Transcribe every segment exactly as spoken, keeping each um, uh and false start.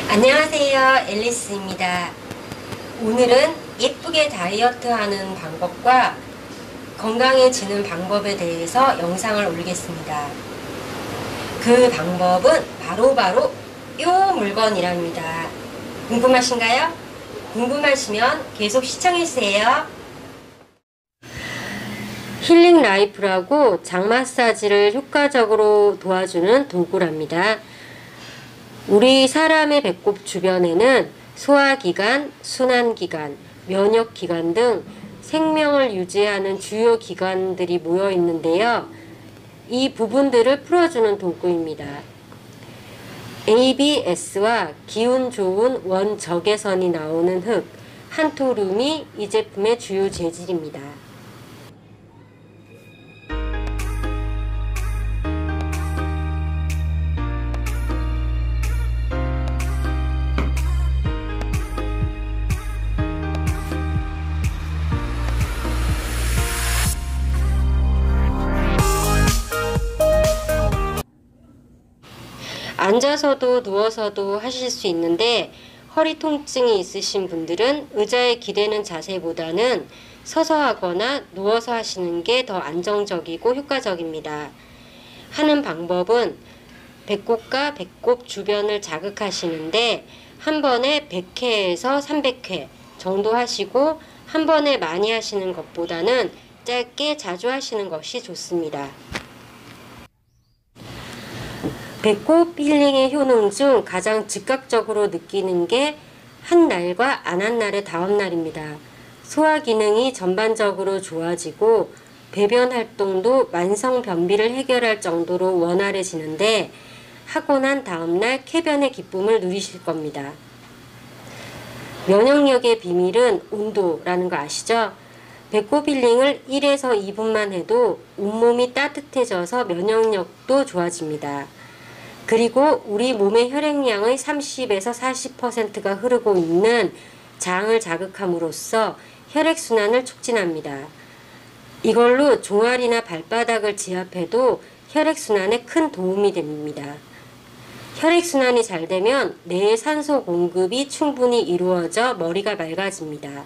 안녕하세요, 앨리스입니다. 오늘은 예쁘게 다이어트하는 방법과 건강해지는 방법에 대해서 영상을 올리겠습니다. 그 방법은 바로바로 요 물건이랍니다. 궁금하신가요? 궁금하시면 계속 시청해주세요. 힐링 라이프라고 장 마사지를 효과적으로 도와주는 도구랍니다. 우리 사람의 배꼽 주변에는 소화기관, 순환기관, 면역기관 등 생명을 유지하는 주요 기관들이 모여 있는데요. 이 부분들을 풀어주는 도구입니다. 에이비에스와 기운 좋은 원적외선이 나오는 흙, 한토륨이 이 제품의 주요 재질입니다. 앉아서도 누워서도 하실 수 있는데 허리 통증이 있으신 분들은 의자에 기대는 자세보다는 서서 하거나 누워서 하시는 게 더 안정적이고 효과적입니다. 하는 방법은 배꼽과 배꼽 주변을 자극하시는데 한 번에 백 회에서 삼백 회 정도 하시고 한 번에 많이 하시는 것보다는 짧게 자주 하시는 것이 좋습니다. 배꼽 힐링의 효능 중 가장 즉각적으로 느끼는 게 한 날과 안 한 날의 다음날입니다. 소화 기능이 전반적으로 좋아지고 배변 활동도 만성 변비를 해결할 정도로 원활해지는데 하고 난 다음날 쾌변의 기쁨을 누리실 겁니다. 면역력의 비밀은 온도라는 거 아시죠? 배꼽 힐링을 일에서 이 분만 해도 온몸이 따뜻해져서 면역력도 좋아집니다. 그리고 우리 몸의 혈액량의 삼십에서 사십 퍼센트가 흐르고 있는 장을 자극함으로써 혈액순환을 촉진합니다. 이걸로 종아리나 발바닥을 지압해도 혈액순환에 큰 도움이 됩니다. 혈액순환이 잘 되면 뇌의 산소 공급이 충분히 이루어져 머리가 맑아집니다.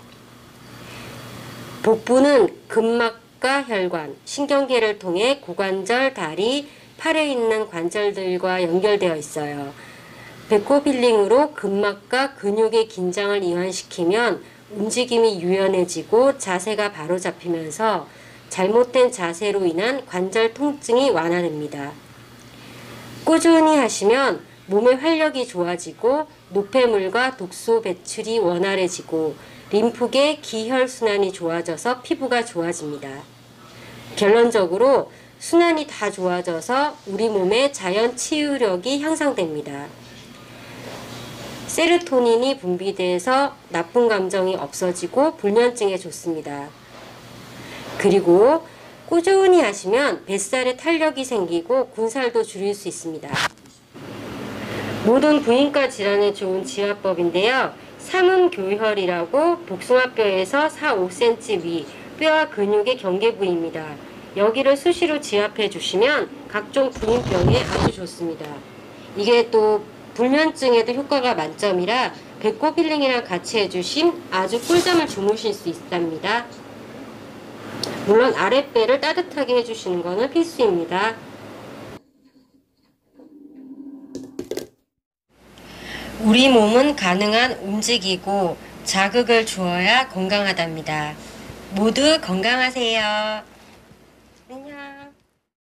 복부는 근막과 혈관, 신경계를 통해 고관절, 다리, 팔에 있는 관절들과 연결되어 있어요. 배꼽 힐링으로 근막과 근육의 긴장을 이완시키면 움직임이 유연해지고 자세가 바로 잡히면서 잘못된 자세로 인한 관절 통증이 완화됩니다. 꾸준히 하시면 몸의 활력이 좋아지고 노폐물과 독소 배출이 원활해지고 림프계 기혈순환이 좋아져서 피부가 좋아집니다. 결론적으로 순환이 다 좋아져서 우리 몸의 자연 치유력이 향상됩니다. 세로토닌이 분비돼서 나쁜 감정이 없어지고 불면증에 좋습니다. 그리고 꾸준히 하시면 뱃살에 탄력이 생기고 군살도 줄일 수 있습니다. 모든 부인과 질환에 좋은 지압법인데요. 삼음교혈이라고 복숭아뼈에서 사, 오 센티미터 위 뼈와 근육의 경계 부위입니다. 여기를 수시로 지압해 주시면 각종 부인병에 아주 좋습니다. 이게 또 불면증에도 효과가 만점이라 배꼽 힐링이랑 같이 해주신 아주 꿀잠을 주무실 수 있답니다. 물론 아랫배를 따뜻하게 해주시는 것은 필수입니다. 우리 몸은 가능한 움직이고 자극을 주어야 건강하답니다. 모두 건강하세요. 안녕.